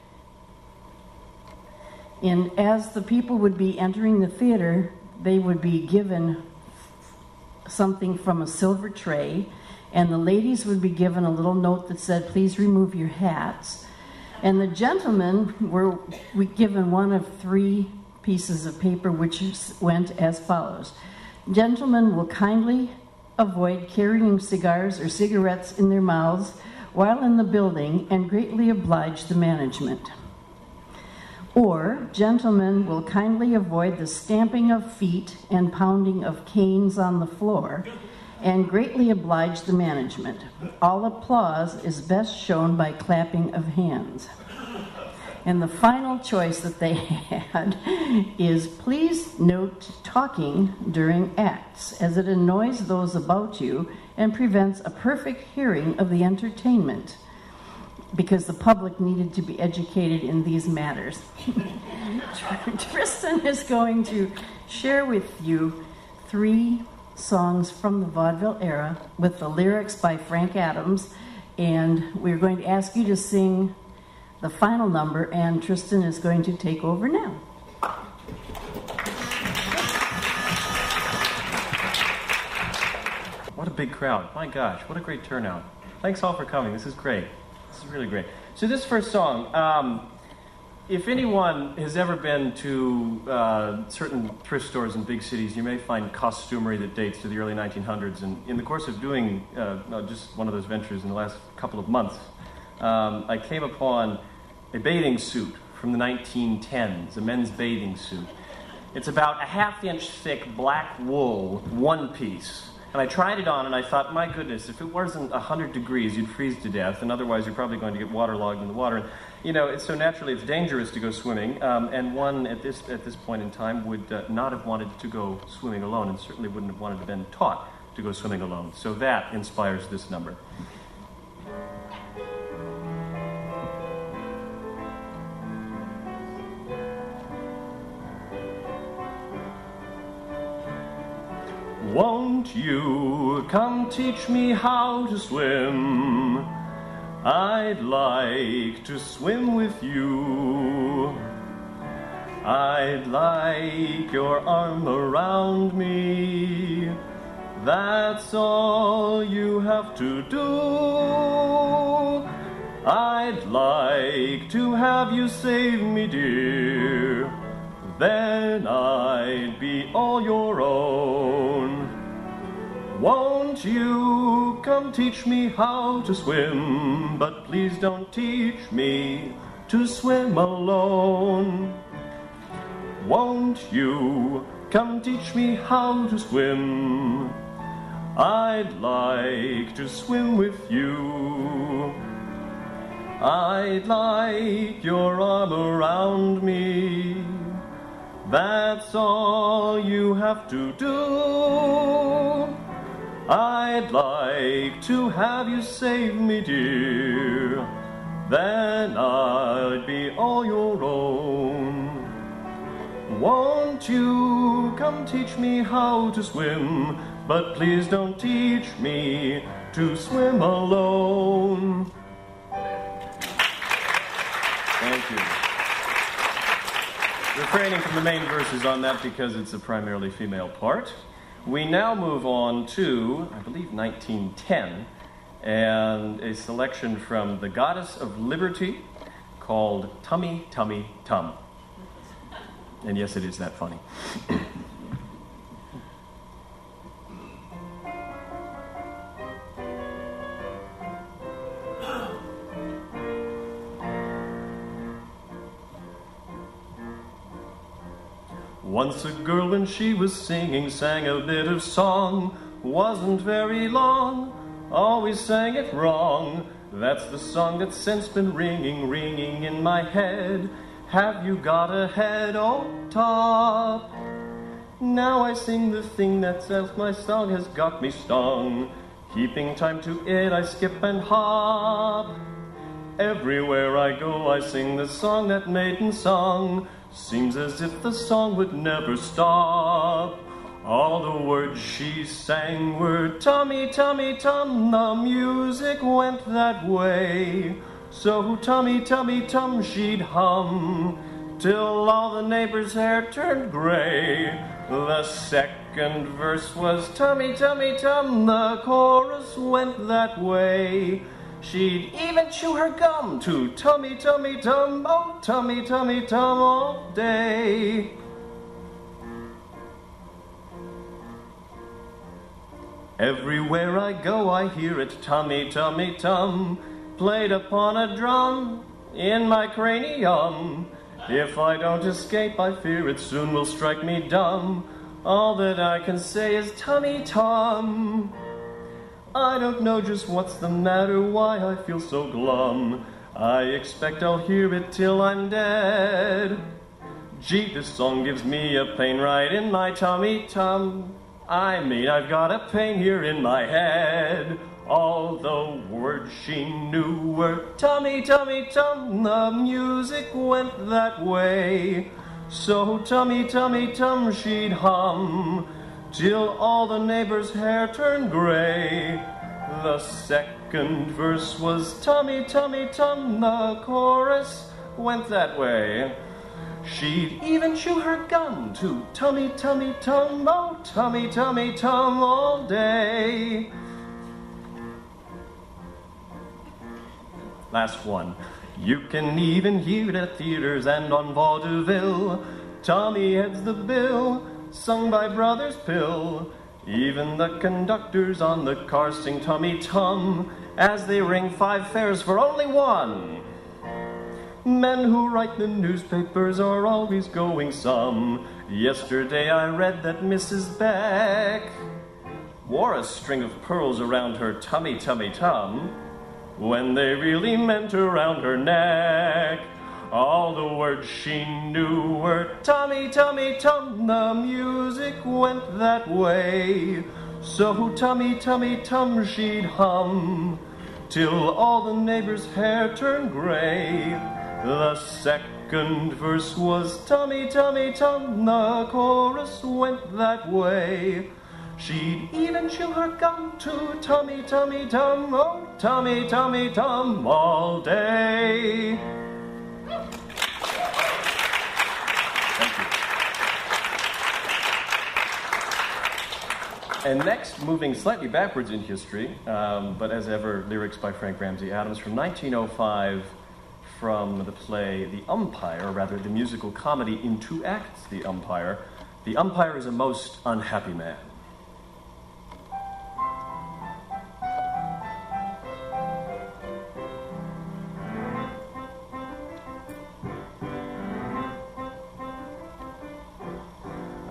S1: And as the people would be entering the theater, they would be given something from a silver tray, and the ladies would be given a little note that said, "Please remove your hats." And the gentlemen were given one of 3 pieces of paper, which went as follows. Gentlemen will kindly avoid carrying cigars or cigarettes in their mouths while in the building and greatly oblige the management. Or, gentlemen will kindly avoid the stamping of feet and pounding of canes on the floor and greatly oblige the management. All applause is best shown by clapping of hands. And the final choice that they had is, please note talking during acts, as it annoys those about you and prevents a perfect hearing of the entertainment, because the public needed to be educated in these matters. Tristan is going to share with you 3 songs from the vaudeville era with the lyrics by Frank Adams, and we're going to ask you to sing the final number, and Tristan is going to take over now.
S5: What a big crowd. My gosh, what a great turnout. Thanks all for coming. This is great. This is really great. So this first song, if anyone has ever been to certain thrift stores in big cities, you may find costumery that dates to the early 1900s. And in the course of doing just one of those ventures in the last couple of months, I came upon a bathing suit from the 1910s, a men's bathing suit. It's about a ½ inch thick black wool, one piece. And I tried it on and I thought, my goodness, if it wasn't 100 degrees, you'd freeze to death, and otherwise you're probably going to get waterlogged in the water. And, you know, so naturally it's dangerous to go swimming, and one at this point in time would not have wanted to go swimming alone, and certainly wouldn't have wanted to have been taught to go swimming alone. So that inspires this number. Won't you come teach me how to swim? I'd like to swim with you. I'd like your arm around me. That's all you have to do. I'd like to have you save me, dear. Then I'd be all your own. Won't you come teach me how to swim? But please don't teach me to swim alone. Won't you come teach me how to swim? I'd like to swim with you. I'd like your arm around me. That's all you have to do. I'd like to have you save me, dear. Then I'd be all your own. Won't you come teach me how to swim? But please don't teach me to swim alone. Thank you. Refraining from the main verses on that because it's a primarily female part. We now move on to, I believe, 1910, and a selection from the Goddess of Liberty called Tummy, Tummy, Tum. And yes, it is that funny. Once a girl, when she was singing, sang a bit of song. Wasn't very long, always sang it wrong. That's the song that's since been ringing, ringing in my head. Have you got a head, oh top? Now I sing the thing that says my song has got me stung. Keeping time to it, I skip and hop. Everywhere I go, I sing the song that maiden song. Seems as if the song would never stop. All the words she sang were tummy, tummy, tum. The music went that way. So tummy, tummy, tum she'd hum, till all the neighbors' hair turned gray. The second verse was tummy, tummy, tum. The chorus went that way. She'd even chew her gum to tummy, tummy, tum. Oh, tummy, tummy, tum all day. Everywhere I go, I hear it, tummy, tummy, tum, played upon a drum in my cranium. If I don't escape, I fear it soon will strike me dumb. All that I can say is tummy, tum. I don't know just what's the matter, why I feel so glum. I expect I'll hear it till I'm dead. Gee, this song gives me a pain right in my tummy, tum. I mean, I've got a pain here in my head. All the words she knew were tummy, tummy, tum. The music went that way. So tummy, tummy, tum she'd hum, till all the neighbors' hair turned gray. The second verse was tummy, tummy, tum. The chorus went that way. She'd even chew her gum to tummy, tummy, tum. Oh, tummy, tummy, tum all day. Last one. You can even hear it at theaters and on vaudeville. Tommy heads the bill, sung by Brothers Pill. Even the conductors on the car sing tummy tum as they ring 5 fares for only one. Men who write the newspapers are always going some. Yesterday I read that Mrs. Beck wore a string of pearls around her tummy, tummy, tum, when they really meant around her neck. All the words she knew were tummy, tummy, tum. The music went that way. So tummy, tummy, tum she'd hum, till all the neighbors' hair turned gray. The second verse was tummy, tummy, tum. The chorus went that way. She'd even chew her gum to tummy, tummy, tum. Oh, tummy, tummy, tum all day. Thank you. And next, moving slightly backwards in history, but as ever, lyrics by Frank Ramsey Adams from 1905 from the play The Umpire, or rather the musical comedy in 2 acts, The Umpire. The umpire is a most unhappy man.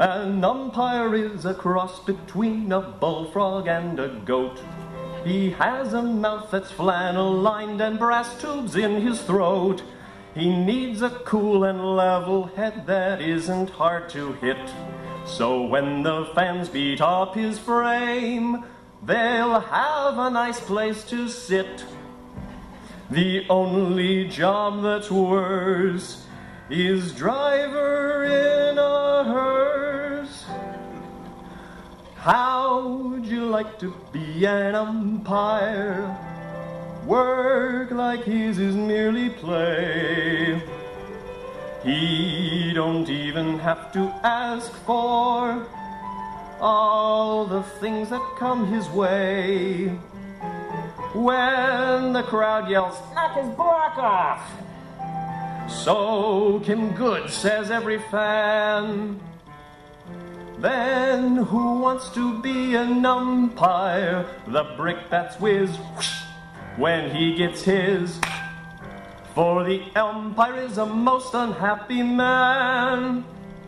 S5: An umpire is a cross between a bullfrog and a goat. He has a mouth that's flannel-lined and brass tubes in his throat. He needs a cool and level head that isn't hard to hit. So when the fans beat up his frame, they'll have a nice place to sit. The only job that's worse is driver in a hearse. How'd you like to be an umpire? Work like his is merely play. He don't even have to ask for all the things that come his way. When the crowd yells, knock his block off, soak him good, says every fan. Then who wants to be an umpire? The brickbats whiz whoosh, when he gets his. For the umpire is a most unhappy man.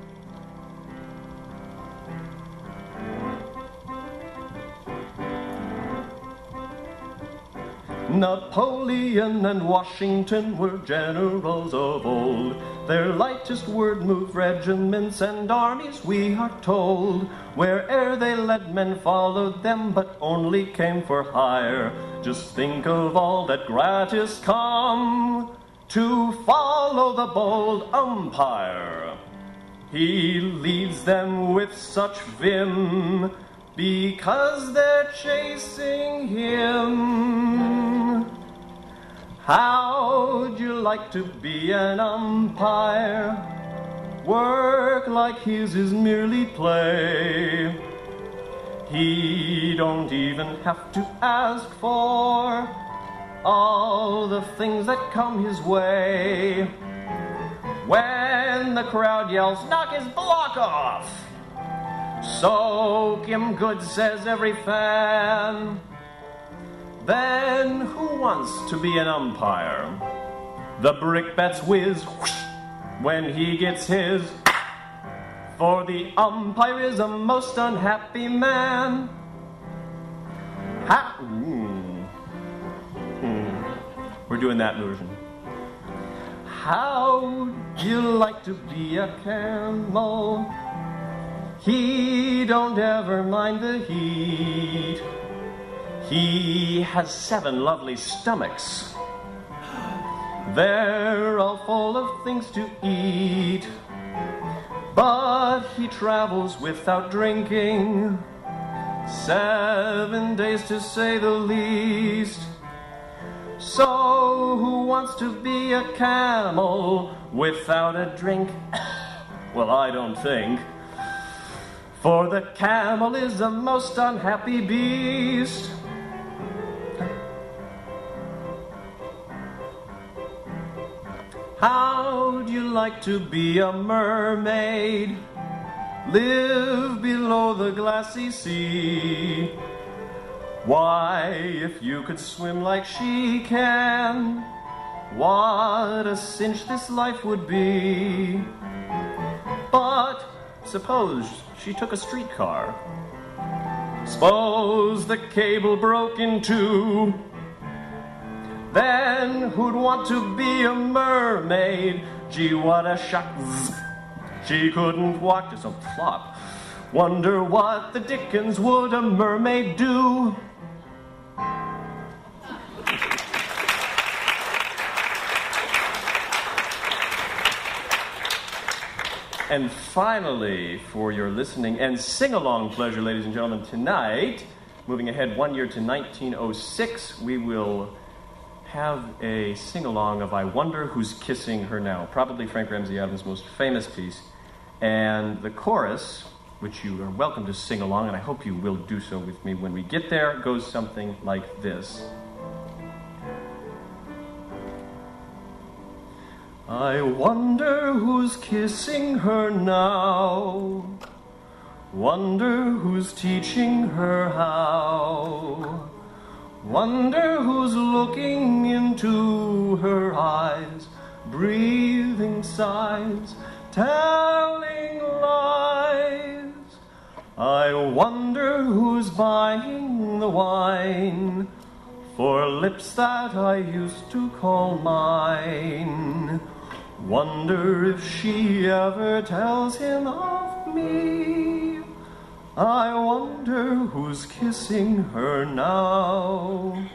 S5: Napoleon and Washington were generals of old. Their lightest word moved regiments and armies, we are told. Where'er they led, men followed them, but only came for hire. Just think of all that gratis come to follow the bold umpire. He leads them with such vim because they're chasing him. How'd you like to be an umpire? Work like his is merely play. He don't even have to ask for all the things that come his way. When the crowd yells, knock his block off, soak him good, says every fan. Then who wants to be an umpire? The brickbats whiz whoosh, when he gets his. For the umpire is a most unhappy man. We're doing that version. How'd you like to be a camel? He don't ever mind the heat. He has 7 lovely stomachs. They're all full of things to eat. But he travels without drinking 7 days to say the least. So who wants to be a camel without a drink? Well, I don't think. For the camel is a most unhappy beast. How'd you like to be a mermaid? Live below the glassy sea. Why, if you could swim like she can, what a cinch this life would be. But suppose she took a streetcar. Suppose the cable broke in two. Then who'd want to be a mermaid? Gee, what a shock. She couldn't walk, just a flop. Wonder what the dickens would a mermaid do? And finally, for your listening and sing-along pleasure, ladies and gentlemen, tonight, moving ahead 1 year to 1906, we will have a sing-along of I Wonder Who's Kissing Her Now, probably Frank Ramsey Adams' most famous piece. And the chorus, which you are welcome to sing along, and I hope you will do so with me when we get there, goes something like this. I wonder who's kissing her now. Wonder who's teaching her how. Wonder who's looking into her eyes, breathing sighs, telling lies. I wonder who's buying the wine for lips that I used to call mine. Wonder if she ever tells him of me. I wonder who's kissing her now.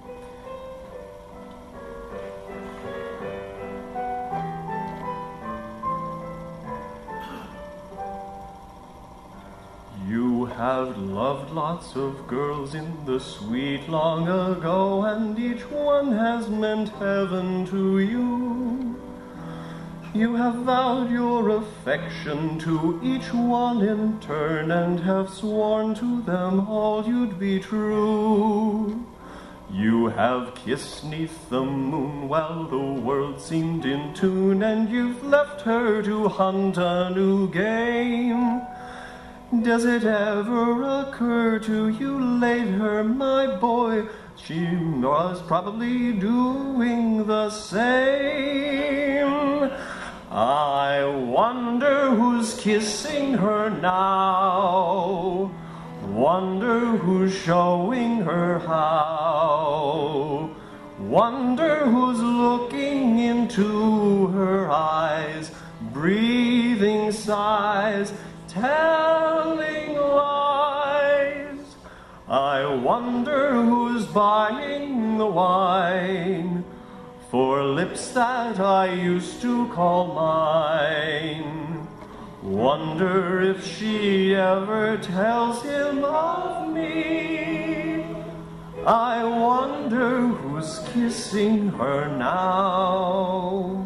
S5: You have loved lots of girls in the sweet long ago, and each one has meant heaven to you. You have vowed your affection to each one in turn, and have sworn to them all you'd be true. You have kissed 'neath the moon while the world seemed in tune, and you've left her to hunt a new game. Does it ever occur to you later, my boy, she was probably doing the same? I wonder who's kissing her now. Wonder who's showing her how. Wonder who's looking into her eyes, breathing sighs, telling lies. I wonder who's buying the wine for lips that I used to call mine. Wonder if she ever tells him of me. I wonder who's kissing her now.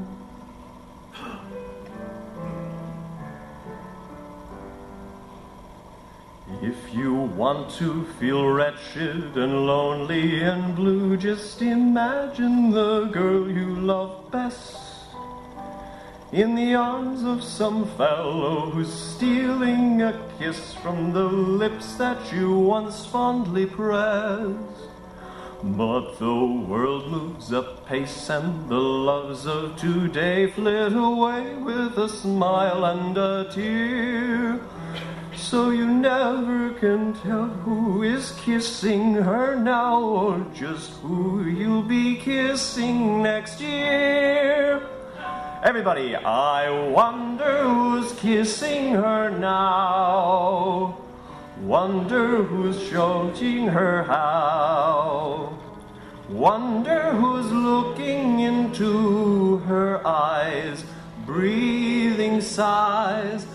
S5: If you want to feel wretched and lonely and blue, just imagine the girl you love best in the arms of some fellow who's stealing a kiss from the lips that you once fondly pressed. But the world moves apace and the loves of today flit away with a smile and a tear. So you never can tell who is kissing her now, or just who you'll be kissing next year. Everybody, I wonder who's kissing her now. Wonder who's showing her how. Wonder who's looking into her eyes, breathing sighs,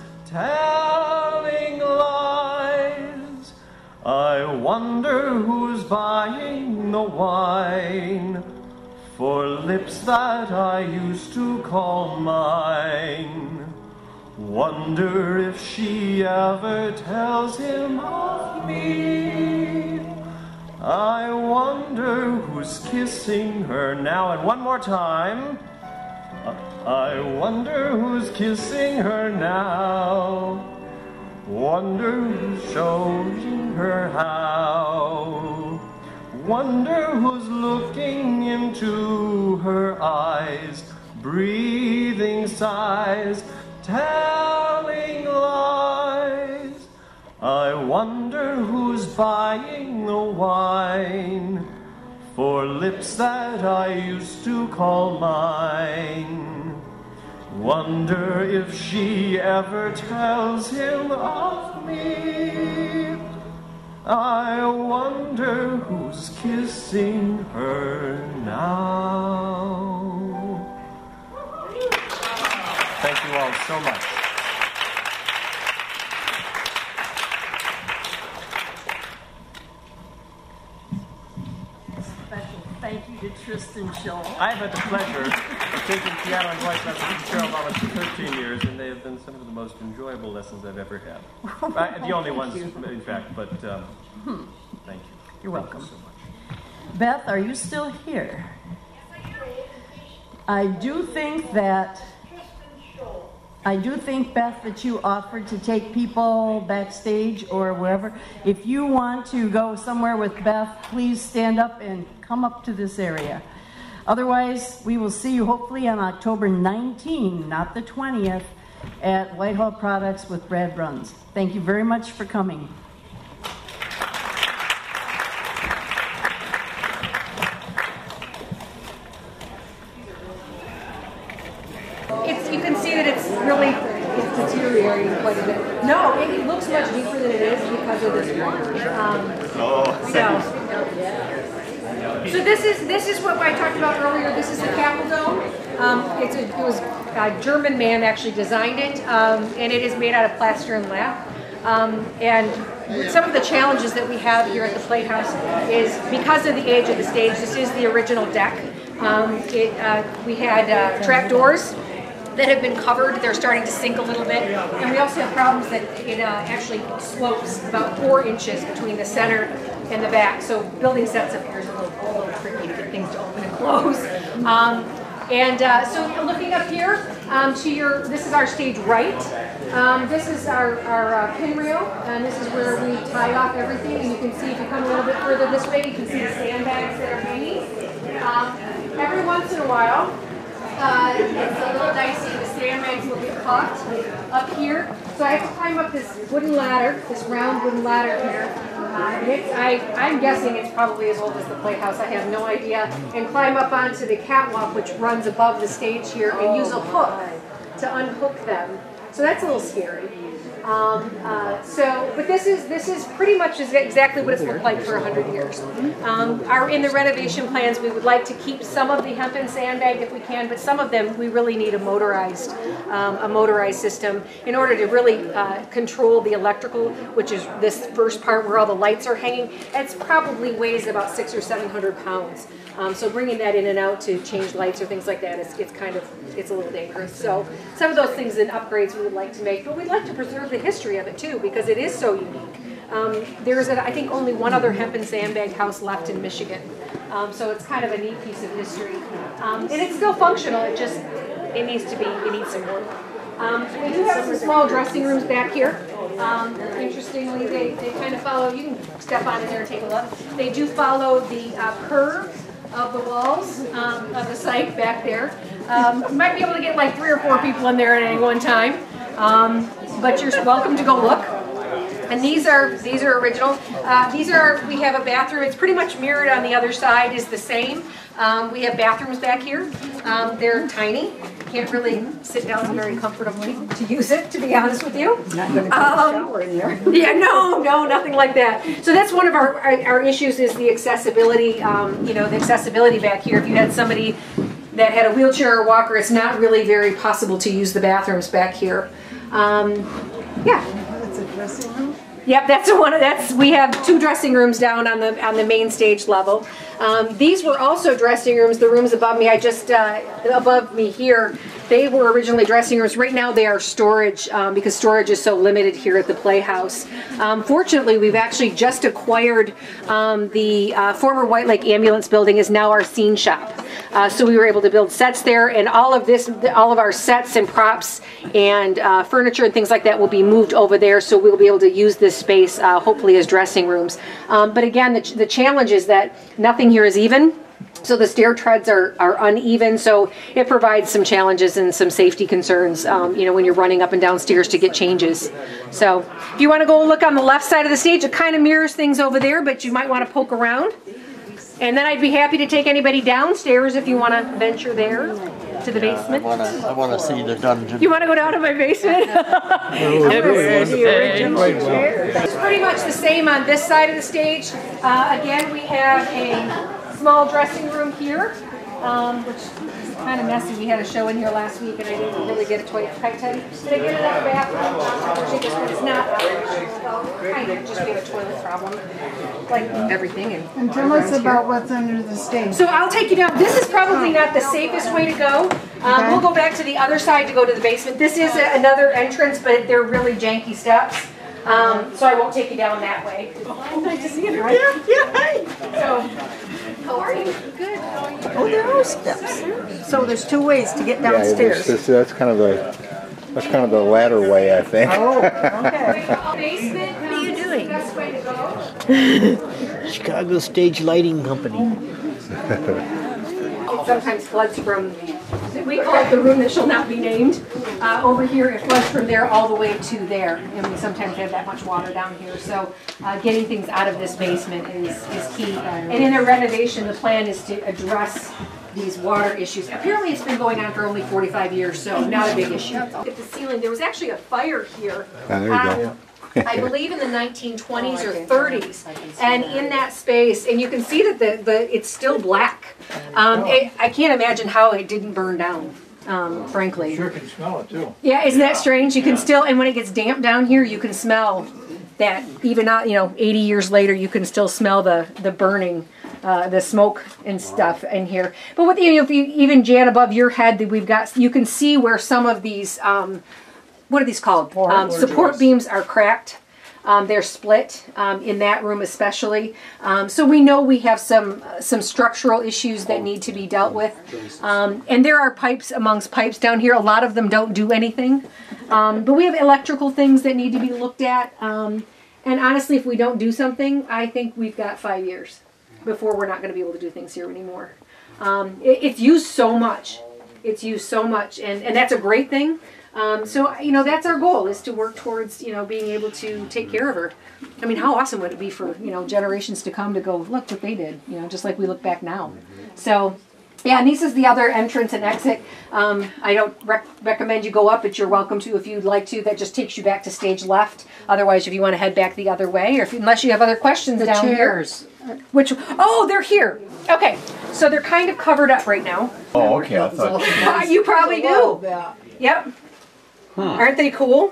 S5: telling lies. I wonder who's buying the wine for lips that I used to call mine. Wonder if she ever tells him of me. I wonder who's kissing her now. And one more time. I wonder who's kissing her now. Wonder who's showing her how. Wonder who's looking into her eyes, breathing sighs, telling lies. I wonder who's buying the wine for lips that I used to call mine. Wonder if she ever tells him of me. I wonder who's kissing her now. Thank you all so much.
S1: Special thank you to Tristan Shaw.
S5: I've had the pleasure of taking piano and voice lessons from Cheryl Mullins for 13 years, and they have been some of the most enjoyable lessons I've ever had. The only ones, in fact, but thank you.
S1: You're welcome.
S5: Thank you so much.
S1: Beth, are you still here? I do think, Beth, that you offered to take people backstage or wherever. If you want to go somewhere with Beth, please stand up and come up to this area. Otherwise, we will see you hopefully on October 19th, not the 20th, at Whitehall Products with Brad Bruns. Thank you very much for coming.
S2: You can see that it's deteriorating quite a bit. No, it looks much deeper than it is because of this water. So this is what I talked about earlier. This is the Capitol Dome. It was a German man actually designed it, and it is made out of plaster and lath. And some of the challenges that we have here at the Playhouse is because of the age of the stage. This is the original deck. We had trap doors that have been covered. They're starting to sink a little bit. And we also have problems that it actually slopes about 4 inches between the center and the back. So building sets up here is a little tricky to get things to open and close. So looking up here this is our stage right. This is our pin rail, and this is where we tie off everything. And you can see if you come a little bit further this way, you can see the sandbags that are hanging. Every once in a while, it's a little dicey. The sandbags will get caught up here. So I have to climb up this wooden ladder, this round wooden ladder here. I'm guessing it's probably as old as the Playhouse. I have no idea. And climb up onto the catwalk, which runs above the stage here, and use a hook to unhook them. So that's a little scary. But this is pretty much exactly what it's looked like for 100 years. In the renovation plans, we would like to keep some of the hemp and sandbag if we can, but some of them we really need a motorized system in order to really control the electrical, which is this first part where all the lights are hanging. It probably weighs about 600 or 700 pounds. So bringing that in and out to change lights or things like that, it's a little dangerous. So some of those things and upgrades we would like to make, but we'd like to preserve the history of it too because it is so unique. There's I think only one other hemp and sandbag house left in Michigan, so it's kind of a neat piece of history, and it's still functional. It needs some work. We do have some small dressing rooms back here. Interestingly, they kind of follow. You can step on in there and take a look. They do follow the curve of the walls of the site back there. You might be able to get like 3 or 4 people in there at any one time, but you're welcome to go look. And these are original. We have a bathroom. It's pretty much mirrored on the other side. Is the same. We have bathrooms back here. They're tiny. Can't really sit down very comfortably to use it, to be honest with you.
S6: Not going to shower in there.
S2: Yeah, no, nothing like that. So that's one of our issues is the accessibility. The accessibility back here. If you had somebody that had a wheelchair or walker, it's not really very possible to use the bathrooms back here. Yeah.
S6: That's a dressing room?
S2: Yep, we have 2 dressing rooms down on the main stage level. These were also dressing rooms. The rooms above me, above me here, they were originally dressing rooms. Right now they are storage because storage is so limited here at the Playhouse. Fortunately, we've actually just acquired the former White Lake Ambulance building is now our scene shop. So we were able to build sets there, and all of our sets and props and furniture and things like that will be moved over there. So we'll be able to use this space hopefully as dressing rooms. But again, the challenge is that nothing here is even. So the stair treads are uneven, so it provides some challenges and some safety concerns, when you're running up and down stairs to get changes. So if you want to go look on the left side of the stage, it kind of mirrors things over there, but you might want to poke around. And then I'd be happy to take anybody downstairs if you want to venture there to the basement.
S7: I want to see the dungeon.
S2: You want to go down to my basement? It's pretty much the same on this side of the stage. Again, we have a small dressing room here, which is kind of messy. We had a show in here last week, and I didn't really get a toilet tight. Did I get another bathroom? It's not kind of just we have a toilet problem, like everything.
S6: And tell us about what's under the stage.
S2: So I'll take you down. This is probably not the safest way to go. We'll go back to the other side to go to the basement. This is another entrance, but they're really janky steps. So I won't take you down that way. Nice to see you. Right? Yeah, hi. So, how are you? Good. How are you?
S6: Oh, there are steps. So there's 2 ways to get downstairs.
S8: That's kind of the ladder way, I think.
S6: Oh, okay.
S2: Basement. What are you doing? Best way to go.
S7: Chicago Stage Lighting Company.
S2: It sometimes floods from we call it the room that shall not be named. Over here, it floods from there all the way to there, and we sometimes have that much water down here. So getting things out of this basement is key. And in the renovation, the plan is to address these water issues. Apparently it's been going on for only 45 years, so not a big issue. At the ceiling, there was actually a fire here.
S8: There you go.
S2: I believe in the 1920s or 30s, and in that space, and you can see that it's still black. I can't imagine how it didn't burn down, frankly.
S4: Sure can smell it too.
S2: Yeah, isn't that strange? You can still, and when it gets damp down here, you can smell that. Even not, 80 years later, you can still smell the burning, the smoke and stuff in here. But with if you even Jan above your head, that we've got, you can see where some of these. What are these called? Support beams are cracked. They're split in that room especially. So we know we have some structural issues that need to be dealt with. And there are pipes amongst pipes down here. A lot of them don't do anything. But we have electrical things that need to be looked at. And honestly, if we don't do something, I think we've got 5 years before we're not going to be able to do things here anymore. It's used so much. It's used so much. And that's a great thing. So, that's our goal, is to work towards, being able to take care of her. I mean, how awesome would it be for, generations to come to go, look what they did, just like we look back now. So, yeah, and this is the other entrance and exit. I don't recommend you go up, but you're welcome to if you'd like to. That just takes you back to stage left. Otherwise, if you want to head back the other way, or unless you have other questions down
S6: chairs.
S2: Here. They're here. Okay, so they're kind of covered up right now.
S8: Oh, okay. I thought.
S2: You probably do. Yep. Aren't they cool?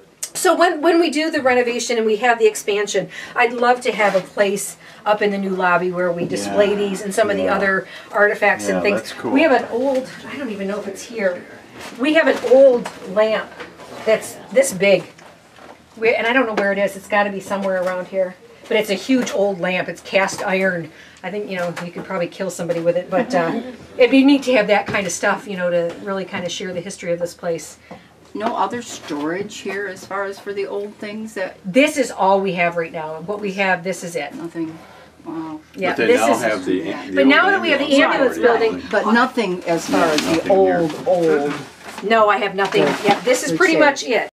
S2: So when we do the renovation and we have the expansion, I'd love to have a place up in the new lobby where we display these and some of the other artifacts and things.
S8: That's cool.
S2: We have an old, I don't even know if it's here. We have an old lamp that's this big. And I don't know where it is. It's got to be somewhere around here. But it's a huge old lamp. It's cast iron. I think, you could probably kill somebody with it. But it'd be neat to have that kind of stuff, to really kind of share the history of this place.
S6: No other storage here as far as for the old things that
S2: This is all we have right now. What we have, this is it.
S6: nothing. Wow.
S2: Yeah,
S9: But they
S2: this
S9: now
S2: is.
S9: have the
S2: But now that we have the ambulance building,
S9: already.
S6: But nothing as far as the
S9: Nothing here.
S6: old.
S2: no, I have nothing. Yeah, this is pretty much it.